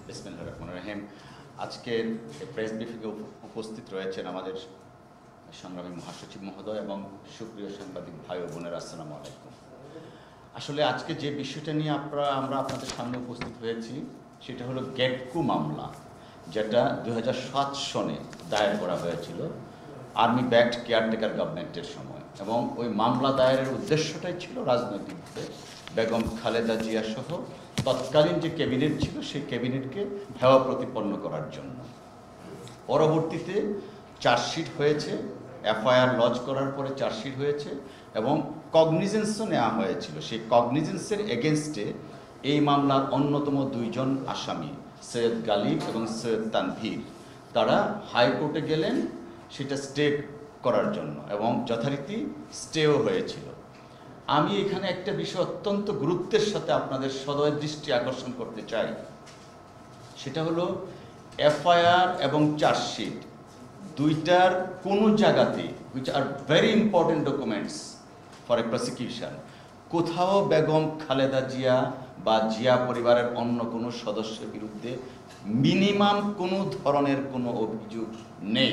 বিসমিল্লাহির রহমানির রহিম। আজকের প্রেস ব্রিফিংয়ে উপস্থিত রয়েছেন আমাদের সংগ্রামী মহাসচিব মহোদয় এবং সুপ্রিয় সাংবাদিক ভাই ও বোনেরা, আসসালামু আলাইকুম। আসলে আজকে যে বিষয়টা নিয়ে আমরা আপনাদের সামনে উপস্থিত হয়েছি সেটা হলো গ্যাটকো মামলা, যেটা 2007 সনে দায়ের করা হয়েছিল আর্মি ব্যাকড কেয়ারটেকার গভর্নমেন্টের সময়, এবং ওই মামলা দায়েরের উদ্দেশ্যটাই ছিল রাজনৈতিকভাবে বেগম খালেদা জিয়া সহ তৎকালীন যে ক্যাবিনেট ছিল সেই ক্যাবিনেটকে হেওয়া প্রতিপন্ন করার জন্য। পরবর্তীতে চার্জশিট হয়েছে, এফআইআর লজ করার পরে চার্জশিট হয়েছে এবং কগনিজেন্সও নেওয়া হয়েছিল। সেই কগনিজেন্সের এগেনস্টে এই মামলার অন্যতম দুইজন আসামি সৈয়দ গালিব এবং সৈয়দ তানভীর, তারা হাইকোর্টে গেলেন সেটা স্টে করার জন্য এবং যথারীতি স্টেও হয়েছিল। আমি এখানে একটা বিষয় অত্যন্ত গুরুত্বের সাথে আপনাদের সদয় দৃষ্টি আকর্ষণ করতে চাই, সেটা হলো এফআইআর এবং চার্জশিট দুইটার কোনো জায়গাতে, which are very important documents for a prosecution, কোথাও বেগম খালেদা জিয়া বা জিয়া পরিবারের অন্য কোনো সদস্যের বিরুদ্ধে মিনিমাম কোনো ধরনের কোনো অভিযোগ নেই।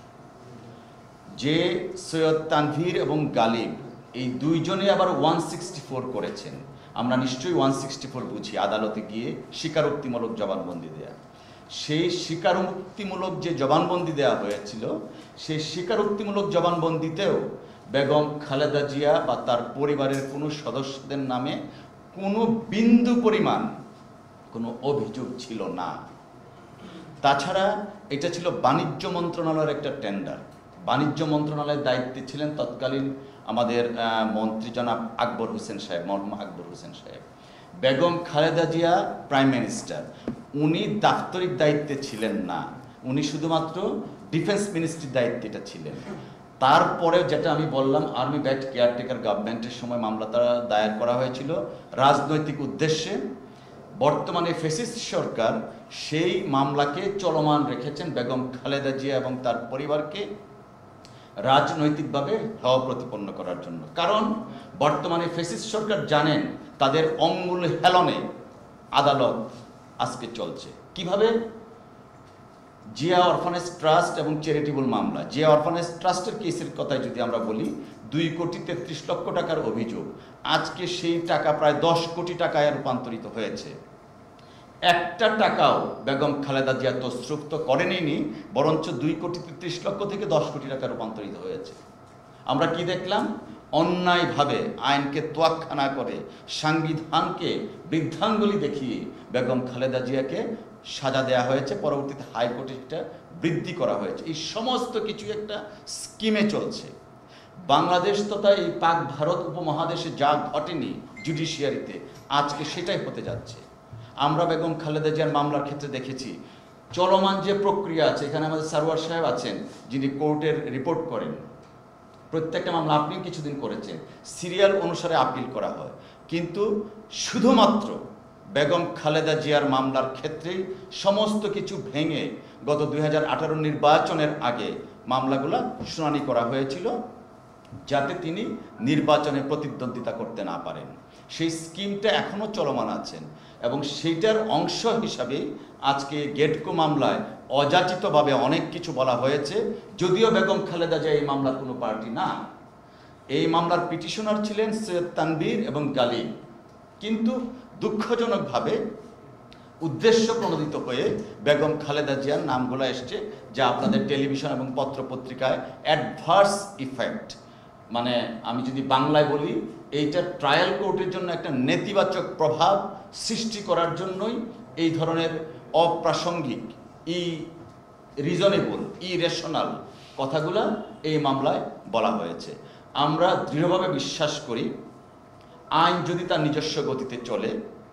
যে সৈয়দ তানভীর এবং গালিব এই দুইজনে আবার 164 করেছেন। আমরা নিশ্চয়ই 164 বুঝি, আদালতে গিয়ে স্বীকারোক্তিমূলক জবানবন্দি দেয়া। সেই স্বীকারোক্তিমূলক যে জবানবন্দি দেওয়া হয়েছিল, সেই স্বীকারোক্তিমূলক জবানবন্দিতেও বেগম খালেদা জিয়া বা তার পরিবারের কোনো সদস্যদের নামে কোনো বিন্দু পরিমাণ কোনো অভিযোগ ছিল না। তাছাড়া এটা ছিল বাণিজ্য মন্ত্রণালয়ের একটা টেন্ডার। বাণিজ্য মন্ত্রণালয়ের দায়িত্বে ছিলেন তৎকালীন আমাদের মন্ত্রী জনাব আকবর হোসেন সাহেব, মরহুম আকবর হোসেন সাহেব। বেগম খালেদা জিয়া প্রাইম মিনিস্টার, উনি দাপ্তরিক দায়িত্বে ছিলেন না, উনি শুধুমাত্র ডিফেন্স মিনিস্ট্রির দায়িত্বে ছিলেন। তারপরে যেটা আমি বললাম, আর্মি ব্যাকড কেয়ারটেকার গভর্নমেন্টের সময় মামলাটা দায়ের করা হয়েছিল রাজনৈতিক উদ্দেশ্যে। বর্তমানে ফ্যাসিস্ট সরকার সেই মামলাকে চলমান রেখেছেন বেগম খালেদা জিয়া এবং তার পরিবারকে রাজনৈতিকভাবে হেয় প্রতিপন্ন করার জন্য। কারণ বর্তমানে ফ্যাসিস্ট সরকার জানেন তাদের অঙ্গুল হেলনে আদালত আজকে চলছে। কিভাবে? জিয়া অরফানেজ ট্রাস্ট এবং চ্যারিটেবল মামলা। জিয়া অরফানেজ ট্রাস্টের কেসের কথাই যদি আমরা বলি, 2,33,00,000 টাকার অভিযোগ, আজকে সেই টাকা প্রায় 10 কোটি টাকায় রূপান্তরিত হয়েছে। একটা টাকাও বেগম খালেদা জিয়া তছরুপ তো করেনি, বরঞ্চ 2,33,00,000 থেকে 10 কোটি টাকা রূপান্তরিত হয়েছে। আমরা কি দেখলাম? অন্যায়ভাবে আইনকে তোয়াক্কা না করে সংবিধানকে বৃদ্ধাঙ্গুলি দেখিয়ে বেগম খালেদা জিয়াকে সাজা দেওয়া হয়েছে। পরবর্তীতে হাইকোর্টে এটা বৃদ্ধি করা হয়েছে। এই সমস্ত কিছু একটা স্কিমে চলছে। বাংলাদেশ তথা এই পাক ভারত উপমহাদেশে যা ঘটেনি জুডিশিয়ারিতে, আজকে সেটাই হতে যাচ্ছে। আমরা বেগম খালেদা জিয়ার মামলার ক্ষেত্রে দেখেছি চলমান যে প্রক্রিয়া আছে। এখানে আমাদের সারওয়ার সাহেব আছেন যিনি কোর্টের রিপোর্ট করেন। প্রত্যেকটা মামলা আপনি কিছুদিন করেছেন, সিরিয়াল অনুসারে আপিল করা হয়, কিন্তু শুধুমাত্র বেগম খালেদা জিয়ার মামলার ক্ষেত্রেই সমস্ত কিছু ভেঙে গত 2018 নির্বাচনের আগে মামলাগুলো শুনানি করা হয়েছিল, যাতে তিনি নির্বাচনে প্রতিদ্বন্দ্বিতা করতে না পারেন। সেই স্কিমটা এখনও চলমান আছেন এবং সেইটার অংশ হিসাবেই আজকে গ্যাটকো মামলায় অযাচিতভাবে অনেক কিছু বলা হয়েছে। যদিও বেগম খালেদা জিয়া এই মামলার কোনো পার্টি না, এই মামলার পিটিশনার ছিলেন সৈয়দ তানভীর এবং গালিব, কিন্তু দুঃখজনকভাবে উদ্দেশ্য প্রণোদিত হয়ে বেগম খালেদা জিয়ার নামগুলো এসছে, যা আপনাদের টেলিভিশন এবং পত্রপত্রিকায় অ্যাডভার্স ইফেক্ট, মানে আমি যদি বাংলায় বলি, এইটা ট্রায়াল কোর্টের জন্য একটা নেতিবাচক প্রভাব সৃষ্টি করার জন্যই এই ধরনের অপ্রাসঙ্গিক, রিজনেবল, ইরেশনাল কথাগুলো এই মামলায় বলা হয়েছে। আমরা দৃঢ়ভাবে বিশ্বাস করি আইন যদি তার নিজস্ব গতিতে চলে,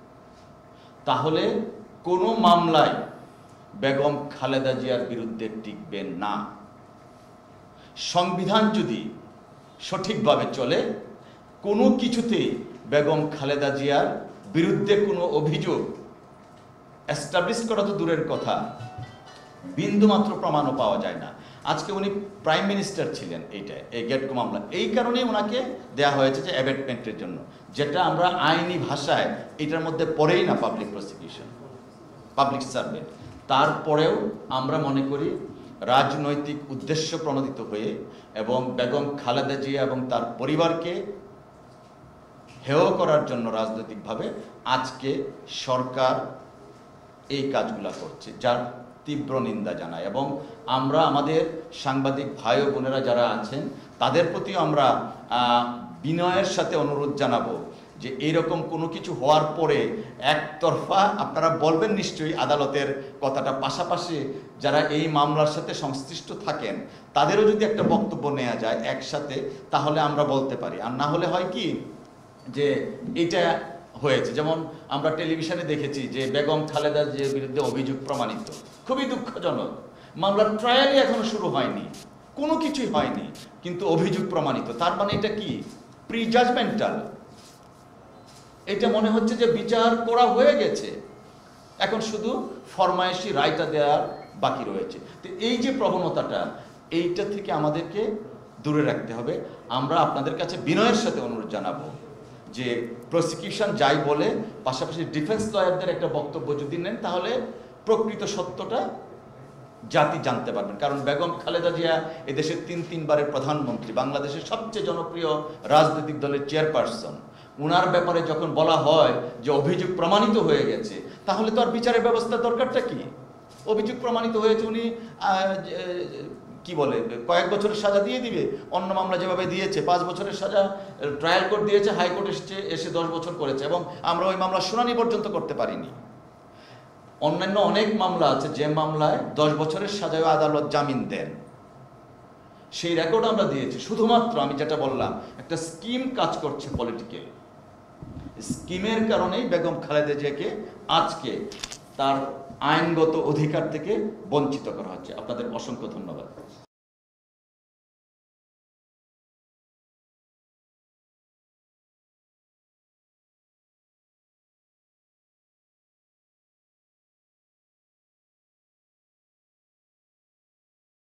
তাহলে কোনো মামলায় বেগম খালেদা জিয়ার বিরুদ্ধে টিকবে না। সংবিধান যদি সঠিকভাবে চলে, কোনো কিছুতেই বেগম খালেদা জিয়ার বিরুদ্ধে কোনো অভিযোগ এস্টাবলিশ করা তো দূরের কথা, বিন্দুমাত্র প্রমাণও পাওয়া যায় না। আজকে উনি প্রাইম মিনিস্টার ছিলেন এই গ্যাটকো মামলা, এই কারণেই ওনাকে দেয়া হয়েছে যে অ্যাবেটমেন্টের জন্য, যেটা আমরা আইনি ভাষায় এটার মধ্যে পড়েই না পাবলিক প্রসিকিউশন। পাবলিক সার্ভেন্ট, তারপরেও আমরা মনে করি রাজনৈতিক উদ্দেশ্য প্রণোদিত হয়ে এবং বেগম খালেদা জিয়া এবং তার পরিবারকে হেয় করার জন্য রাজনৈতিকভাবে আজকে সরকার এই কাজগুলা করছে, যার তীব্র নিন্দা জানায়। এবং আমরা আমাদের সাংবাদিক ভাই ও বোনেরা যারা আছেন তাদের প্রতিও আমরা বিনয়ের সাথে অনুরোধ জানাবো যে এইরকম কোনো কিছু হওয়ার পরে একতরফা আপনারা বলবেন নিশ্চয়ই আদালতের কথাটা, পাশাপাশি যারা এই মামলার সাথে সংশ্লিষ্ট থাকেন তাদেরও যদি একটা বক্তব্য নেওয়া যায় একসাথে, তাহলে আমরা বলতে পারি। আর না হলে হয় কি যে এটা হয়েছে, যেমন আমরা টেলিভিশনে দেখেছি যে বেগম খালেদার যে বিরুদ্ধে অভিযোগ প্রমাণিত, খুবই দুঃখজনক, মামলার ট্রায়ালই এখনো শুরু হয়নি, কোনো কিছুই হয়নি, কিন্তু অভিযোগ প্রমাণিত। তার মানে এটা কি? Prejudgemental. এটা মনে হচ্ছে যে বিচার করা হয়ে গেছে, এখন শুধু ফরমায়েশি রায়টা দেওয়ার বাকি রয়েছে। তো এই যে প্রবণতাটা, এইটা থেকে আমাদেরকে দূরে রাখতে হবে। আমরা আপনাদের কাছে বিনয়ের সাথে অনুরোধ জানাবো যে প্রসিকিউশন যাই বলে, পাশাপাশি ডিফেন্স লয়ারদের একটা বক্তব্য যদি নেন তাহলে প্রকৃত সত্যটা জাতি জানতে পারবেন। কারণ বেগম খালেদা জিয়া এদেশের তিনবারের প্রধানমন্ত্রী, বাংলাদেশের সবচেয়ে জনপ্রিয় রাজনৈতিক দলের চেয়ারপারসন। উনার ব্যাপারে যখন বলা হয় যে অভিযোগ প্রমাণিত হয়ে গেছে, তাহলে তো আর বিচারের ব্যবস্থার দরকারটা কি? অভিযোগ প্রমাণিত হয়েছে, উনি কি বলে কয়েক বছরের সাজা দিয়ে দিবে। অন্য মামলা যেভাবে দিয়েছে 5 বছরের সাজা ট্রায়াল কোর্ট দিয়েছে, হাইকোর্ট এসে 10 বছর করেছে, এবং আমরা ওই মামলা শুনানি পর্যন্ত করতে পারিনি। অন্যান্য অনেক মামলা আছে যে মামলায় 10 বছরের সাজায় আদালত জামিন দেন, সেই রেকর্ড আমরা দিয়েছি। শুধুমাত্র আমি যেটা বললাম, একটা স্কিম কাজ করছে পলিটিক্যাল, স্কিমের কারণেই বেগম খালেদা জিয়াকে আজকে তার আইনগত অধিকার থেকে বঞ্চিত করা হচ্ছে। আপনাদের অসংখ্য ধন্যবাদ।